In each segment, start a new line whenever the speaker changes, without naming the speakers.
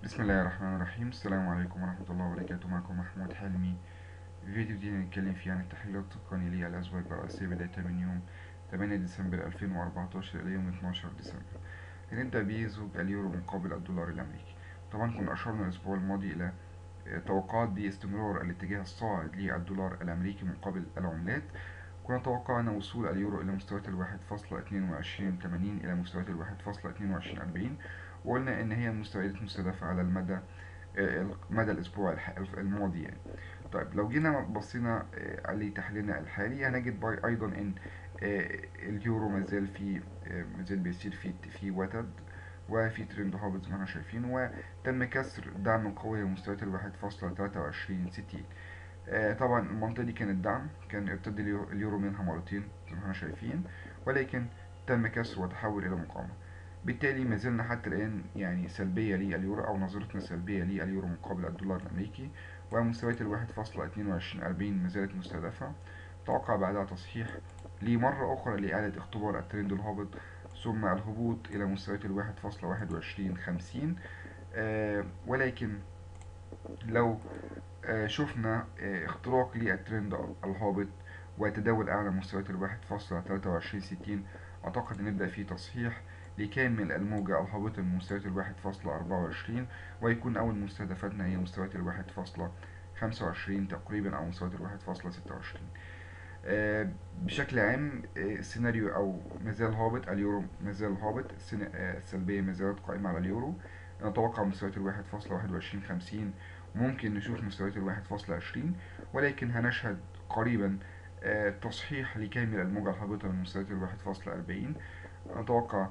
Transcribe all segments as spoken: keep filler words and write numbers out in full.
بسم الله الرحمن الرحيم. السلام عليكم ورحمة الله وبركاته. معكم محمود حلمي. فيديو جديد نتكلم فيه عن التحليل التقني للأزواج الرئيسية بداية من يوم ثمانية ديسمبر ألفين وأربعتاشر إلى يوم اتناشر ديسمبر. هنبدأ بزوج اليورو مقابل الدولار الأمريكي. طبعا كنا أشرنا الأسبوع الماضي إلى توقعات باستمرار الاتجاه الصاعد للدولار الأمريكي مقابل العملات. كنا توقعنا وصول اليورو إلى مستويات الواحد فاصلة اتنين وعشرين ثمانين إلى مستويات الواحد فاصلة اتنين وعشرين أربعين، وقلنا إن هي مستويات مستهدفة على المدى آه، مدى الأسبوع الح- الماضي يعني. طيب لو جينا بصينا آه، لتحليلنا الحالي هنجد باي- أيضا إن آه، اليورو مازال في آه، مازال بيسير في في وتد وفي ترند هابط زي ما احنا شايفين، وتم كسر دعم قوي لمستويات الواحد فاصلة تلاتة وعشرين ستين. آه، طبعا المنطقة دي كانت دعم، كان ارتد اليو- اليورو منها مرتين زي ما احنا شايفين، ولكن تم كسر وتحول إلى مقاومة. بالتالي ما زلنا حتى الآن يعني سلبية لليورو، أو نظرتنا سلبية لليورو مقابل الدولار الأمريكي، ومستويات الواحد فاصلة اتنين وعشرين أربعين ما زالت مستهدفة. توقع بعدها تصحيح لمرة أخرى لإعادة اختبار الترند الهابط، ثم الهبوط إلى مستويات الواحد فاصلة واحد وعشرين خمسين. آه ولكن لو آه، شفنا آه، اختراق للترند الهابط وتداول أعلى مستويات الواحد فاصلة تلاتة وعشرين ستين، أعتقد إن نبدأ في تصحيح لكامل الموجة الهابطة من مستويات الواحد فاصلة أربعة وعشرين، ويكون أول مستهدفاتنا هي مستويات الواحد فاصلة خمسة وعشرين تقريبا، أو مستويات الواحد فاصلة ستة وعشرين. آه، بشكل عام آه، السيناريو أو مازال هابط، اليورو مازال هابط، السن- آه، السلبية ما زالت قائمة على اليورو. نتوقع مستويات الواحد فاصلة واحد وعشرين خمسين، ممكن نشوف مستويات الواحد فاصلة عشرين، ولكن هنشهد قريبا آه، تصحيح لكامل الموجة الهابطة من مستويات الواحد فاصلة أربعين. أتوقع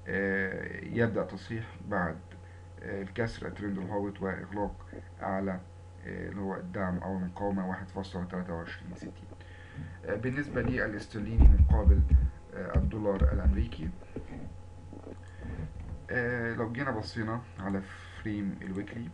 آه، يبدأ تصحيح بعد آه، الكسر الترند الهابط وإغلاق أعلى آه، اللي هو الدعم أو المقاومة واحد فاصلة تلاتة وعشرين ستين. آه، بالنسبة للاسترليني مقابل آه، الدولار الأمريكي، آه، لو جينا بصينا على فريم الويكلي،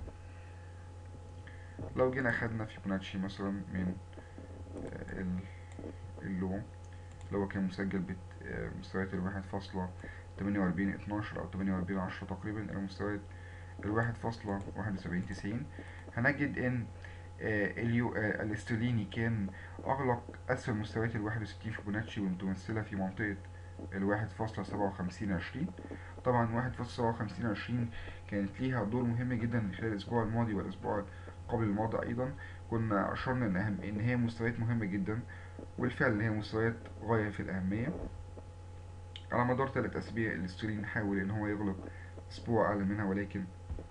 لو جينا خدنا فيبوناتشي مثلا من آه، ال- اللو اللي هو كان مسجل بمستويات الواحد فاصلة تمانية وأربعين اتناشر أو تمانية وأربعين عشرة تقريبا إلى مستويات الواحد فاصلة واحد وسبعين تسعين، هنجد إن آه، اليو آه، الاسترليني كان أغلق أسفل مستويات الواحد وستين فيبوناتشي، والمتمثلة في منطقة الواحد فاصلة سبعة وخمسين عشرين. طبعا واحد فاصلة سبعة وخمسين عشرين كانت ليها دور مهم جدا خلال الأسبوع الماضي والأسبوع قبل الماضي أيضا. كنا أشرنا إن, أهم إن هي مستويات مهمة جدا، والفعل هي مستويات غاية في الأهمية. على مدار ثلاث أسابيع الاسترليني حاول إن هو يغلق أسبوع أعلى منها، ولكن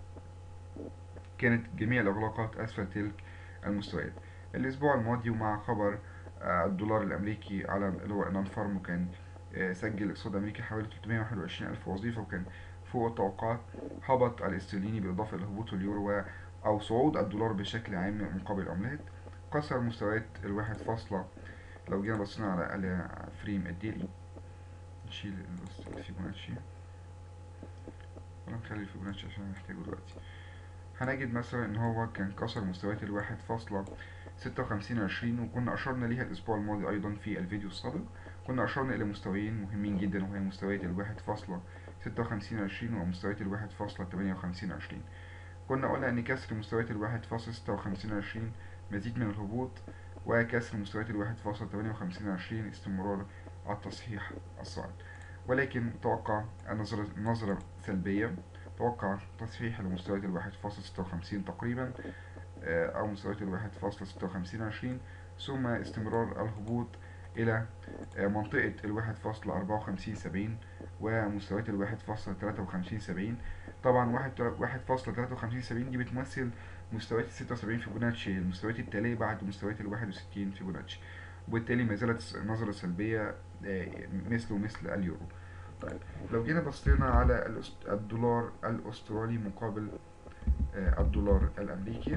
كانت جميع الإغلاقات أسفل تلك المستويات. الأسبوع الماضي ومع خبر آه، الدولار الأمريكي على اللي هو إنان فارم، وكان آه، سجل اقتصاد أمريكي حوالي تلتمية وواحد وعشرين ألف وظيفة، وكان فوق التوقعات. هبط الاسترليني بالإضافة إلى هبوط اليورو و- أو صعود الدولار بشكل عام مقابل العملات. كسر مستويات الواحد فاصلة. لو جينا بصينا على على فريم الديلي، نشيل الفيبوناتشي ولا نخلي الفيبوناتشي عشان نحتاجه دلوقتي، هنجد مثلا ان هو كان كسر مستويات الواحد فاصلة ستة وخمسين عشرين، وكنا اشرنا ليها الاسبوع الماضي ايضا في الفيديو السابق. كنا اشرنا الى مستويين مهمين جدا، وهي مستويات الواحد فاصلة ستة وخمسين عشرين ومستويات الواحد فاصلة تمانية وخمسين عشرين. كنا قلنا ان كسر مستويات الواحد فاصلة ستة وخمسين عشرين مزيد من الهبوط، وكسر مستويات الواحد فاصلة تمانية وخمسين عشرين استمرار على التصحيح الصاعد. ولكن توقع النظرة نظرة سلبية، توقع تصحيح لمستويات الواحد فاصلة ستة وخمسين تقريبا، آه، أو مستويات الواحد فاصلة ستة وخمسين عشرين، ثم استمرار الهبوط إلى آه، منطقة الواحد فاصلة أربعة وخمسين سبعين ومستويات الواحد فاصلة تلاتة وخمسين سبعين. طبعا واحد واحد فاصلة تلاتة وخمسين سبعين دي بتمثل مستويات الستة وسبعين فيبوناتشي، المستويات التالية بعد مستويات الواحد وستين فيبوناتشي، وبالتالي ما زالت نظرة سلبية آه، مثل مثل اليورو. طيب لو جينا بصينا على الأس- الدولار الأسترالي مقابل آه، الدولار الأمريكي،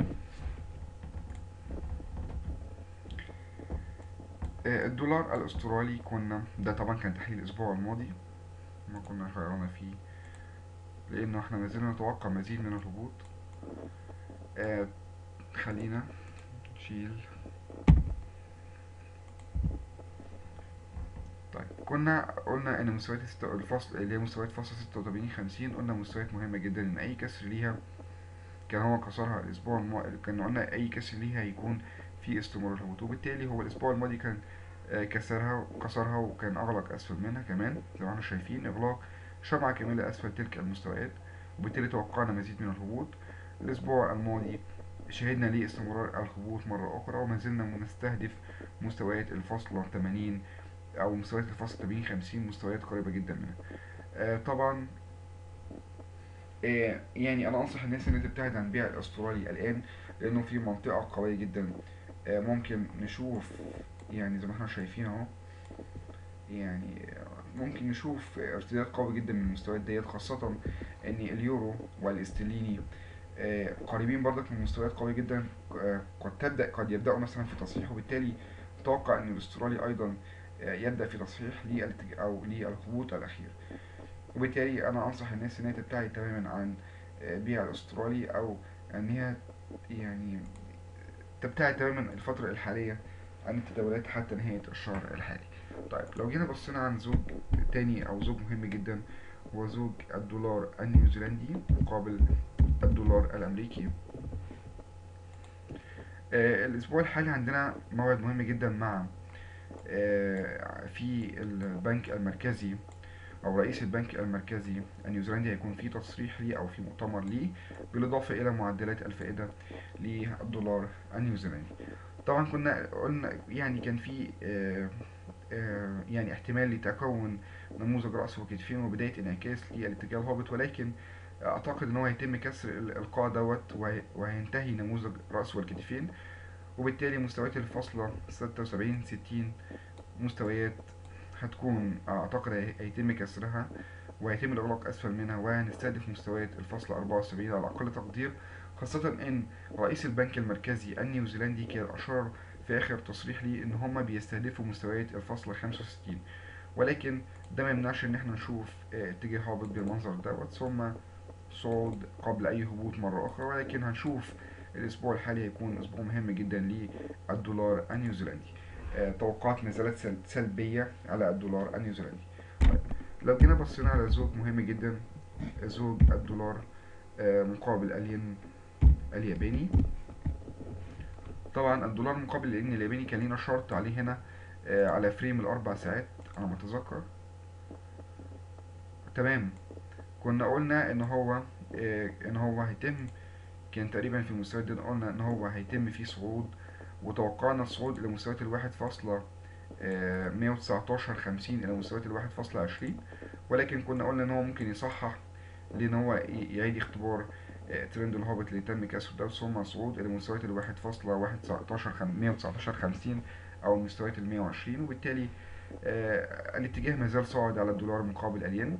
آه، الدولار الأسترالي كنا ده طبعا كان تحليل الأسبوع الماضي ما كنا غيرنا فيه، لأنه احنا ما زلنا نتوقع مزيد من الهبوط. آه، خلينا نشيل. طيب كنا قلنا ان مستويات الست- الفصل اللي هي مستويات فصل ستة وتمانين خمسين، قلنا مستويات مهمة جدا ان اي كسر ليها كان هو كسرها الاسبوع الماضي، كان قلنا اي كسر ليها هيكون في استمرار الهبوط، وبالتالي هو الاسبوع الماضي كان آه، كسرها كسرها وكان اغلق اسفل منها كمان زي ما احنا شايفين، اغلاق شمعة كاملة اسفل تلك المستويات، وبالتالي توقعنا مزيد من الهبوط. الاسبوع الماضي شهدنا ليه استمرار الهبوط مرة أخرى، وما زلنا نستهدف مستويات الفاصلة ثمانين أو مستويات الفاصلة ثمانين خمسين، مستويات قريبة جدا منها. آه طبعا آه يعني أنا أنصح الناس إنها تبتعد عن بيع الأسترالي الآن، لأنه في منطقة قوية جدا. آه ممكن نشوف يعني زي ما احنا شايفين اهو، يعني ممكن نشوف ارتداد قوي جدا من المستويات ديت، خاصة ان اليورو والاسترليني آه، قريبين برضك من مستويات قوية جدا. آه، قد تبدأ قد يبدأوا مثلا في تصحيح، وبالتالي أتوقع أن الأسترالي أيضا آه، يبدأ في تصحيح للاتج- أو للهبوط الأخير. وبالتالي أنا أنصح الناس إن هي تبتعد تماما عن آه، بيع الأسترالي، أو أن هي يعني تبتعد تماما الفترة الحالية عن التداولات حتى نهاية الشهر الحالي. طيب لو جينا بصينا عن زوج تاني أو زوج مهم جدا، هو زوج الدولار النيوزيلندي مقابل الدولار الأمريكي. آه، الأسبوع الحالي عندنا موعد مهم جدا مع آه، في البنك المركزي أو رئيس البنك المركزي النيوزيلندي، هيكون في تصريح ليه أو في مؤتمر ليه، بالإضافة إلى معدلات الفائدة للدولار النيوزيلندي. طبعا كنا قلنا يعني كان في آه، آه، يعني احتمال لتكون نموذج رأس وكتفين وبداية انعكاس للاتجاه الهابط، ولكن أعتقد إن هو هيتم كسر ال- القاع دوت، وهي- وهينتهي نموذج رأس والكتفين، وبالتالي مستويات الفاصلة ستة وسبعين ستين مستويات هتكون أعتقد هي- هيتم كسرها، وهيتم الإغلاق أسفل منها، وهنستهدف مستويات الفاصلة أربعة وسبعين على أقل تقدير، خاصة إن رئيس البنك المركزي النيوزيلندي كان أشار في آخر تصريح لي إن هما بيستهدفوا مستويات الفاصلة خمسة وستين، ولكن ده ما يمنعش إن احنا نشوف آه، اتجاه هابط بالمنظر دوت، ثم صعود قبل أي هبوط مرة أخرى. ولكن هنشوف الأسبوع الحالي هيكون أسبوع مهم جدا للدولار النيوزيلندي. آه، توقعات نزلات سل- سلبية على الدولار النيوزيلندي. طيب لو جينا بصينا على زوج مهم جدا، زوج الدولار آه، مقابل الين الياباني. طبعا الدولار مقابل الين الياباني كان لينا شرط عليه هنا آه، على فريم الأربع ساعات على ما أتذكر. تمام، كنا قلنا إن هو آه، إن هو هيتم، كان تقريبا في المستويات دي قلنا ان هو هيتم فيه صعود، وتوقعنا الصعود الى مستويات الواحد فاصلة مية وتسعتاشر خمسين الى مستويات الواحد فاصلة عشرين، ولكن كنا قلنا ان هو ممكن يصحح لان هو ي- يعيد اختبار آه، ترند الهابط اللي تم كسره ده، ثم صعود الى مستويات الواحد فاصلة واحد تسعتاشر مية وتسعتاشر خمسين او مستويات المية وعشرين، وبالتالي آه، الاتجاه ما زال صاعد على الدولار مقابل الين.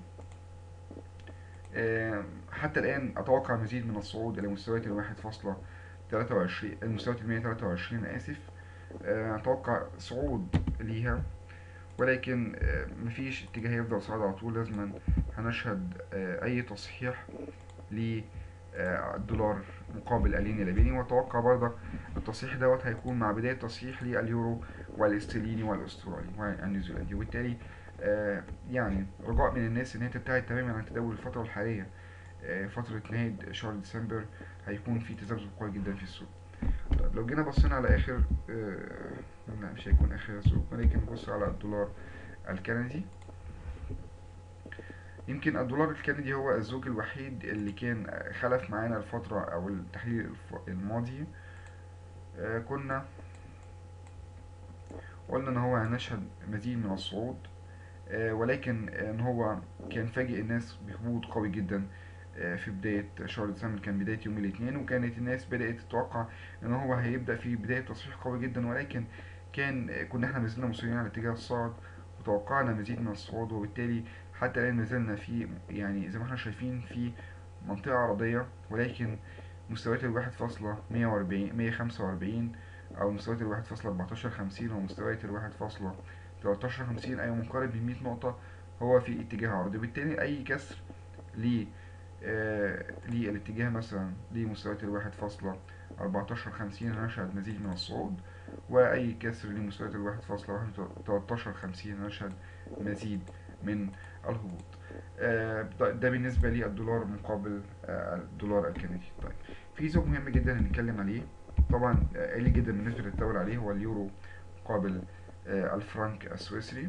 آه، حتى الآن أتوقع مزيد من الصعود إلى مستويات الواحد فاصلة تلاتة وعشرين، المستويات المية تلاتة وعشرين آسف. آه، أتوقع صعود ليها، ولكن آه، مفيش اتجاه يفضل صاعد على طول، لازما هنشهد آه، أي تصحيح للدولار مقابل الين الياباني، وأتوقع برضك التصحيح دوت هيكون مع بداية تصحيح لليورو والاسترليني والاسترالي والنيوزيلندي، وبالتالي آه، يعني رجاء من الناس ان هي تبتعد تماما عن تداول الفترة الحالية. آه، فترة نهاية شهر ديسمبر هيكون في تذبذب قوي جدا في السوق. طيب لو جينا بصينا على آخر آه، لا مش هيكون آخر سوق، ولكن نبص على الدولار الكندي. يمكن الدولار الكندي هو الزوج الوحيد اللي كان خلف معانا الفترة أو التحليل الف- الماضي. آه، كنا قلنا إن هو هنشهد مزيد من الصعود، آه، ولكن ان هو كان فاجئ الناس بهبوط قوي جدا آه، في بداية شهر ديسمبر، كان بداية يوم الاثنين، وكانت الناس بدأت تتوقع ان هو هيبدأ في بداية تصحيح قوي جدا، ولكن كان آه، كنا احنا مازلنا مصرين على اتجاه الصاعد، وتوقعنا مزيد من الصعود، وبالتالي حتى الآن مازلنا في يعني زي ما احنا شايفين في منطقة عرضية، ولكن مستويات الواحد فاصلة مية وأربعين مية خمسة وأربعين أو مستويات الواحد فاصلة أربعتاشر خمسين أو مستويات الواحد فاصلة تلتاشر خمسين، أي مقارب من مية نقطة هو في اتجاه عرضي، وبالتالي أي كسر ل آه للاتجاه مثلا لمستويات الواحد فاصلة أربعتاشر خمسين هنشهد مزيد من الصعود، وأي كسر لمستويات الواحد فاصلة تلتاشر خمسين هنشهد مزيد من الهبوط. آه، ده ده بالنسبة للدولار مقابل آه، الدولار الكندي. طيب في سوق مهم جدا هنتكلم عليه، طبعا آه، قليل جدا بالنسبة للتداول عليه، هو اليورو مقابل آه، الفرنك السويسري.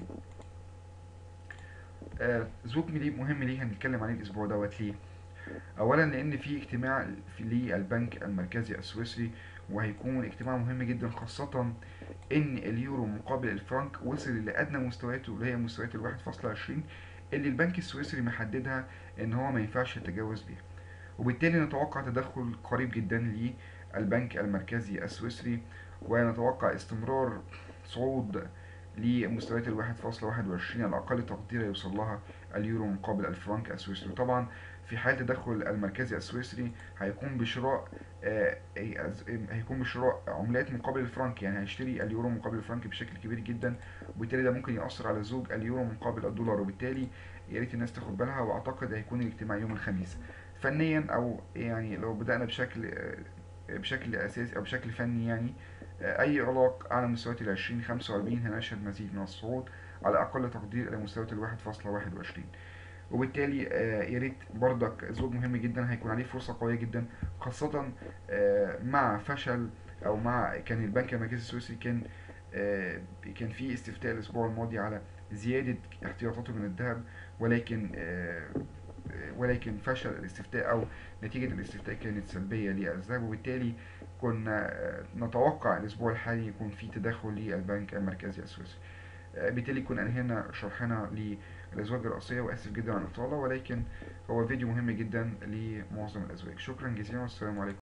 آه، سوق ملي- مهم ليه هنتكلم عليه الأسبوع دوت ليه؟ أولا لأن في اجتماع في للبنك المركزي السويسري، وهيكون اجتماع مهم جدا، خاصة إن اليورو مقابل الفرنك وصل لأدنى مستوياته اللي هي مستويات الواحد فاصلة عشرين اللي البنك السويسري محددها إن هو ما ينفعش يتجاوز بيها، وبالتالي نتوقع تدخل قريب جدا للبنك المركزي السويسري، ونتوقع استمرار صعود لمستويات الواحد فاصلة واحد وعشرين على أقل تقدير يوصل لها اليورو مقابل الفرنك السويسري. طبعا في حال تدخل المركزي السويسري هيقوم بشراء آه، هيكون بشراء عملات مقابل الفرنك، يعني هيشتري اليورو مقابل الفرنك بشكل كبير جدا، وبالتالي ده ممكن يأثر على زوج اليورو مقابل الدولار، وبالتالي يا ريت الناس تاخد بالها. واعتقد هيكون الاجتماع يوم الخميس. فنيا او يعني لو بدأنا بشكل بشكل اساسي او بشكل فني يعني، اي اغلاق على مستويات ال عشرين خمسة وأربعين هنشهد مزيد من الصعود على اقل تقدير الى مستويات ال واحد فاصلة واحد وعشرين، وبالتالي آه، يا ريت برضك زوج مهم جدا هيكون عليه فرصة قوية جدا، خاصة آه، مع فشل او مع كان البنك المركزي السويسري كان آه، كان في استفتاء الاسبوع الماضي على زيادة احتياطاته من الذهب، ولكن آه، ولكن فشل الاستفتاء أو نتيجة الاستفتاء كانت سلبية للذهب، وبالتالي كنا آه، نتوقع الأسبوع الحالي يكون في تدخل للبنك المركزي السويسري. آه، بالتالي كنا أنهينا شرحنا للأزواج الرئيسية، وآسف جدا على الإطالة، ولكن هو فيديو مهم جدا لمعظم الأزواج. شكرا جزيلا والسلام عليكم.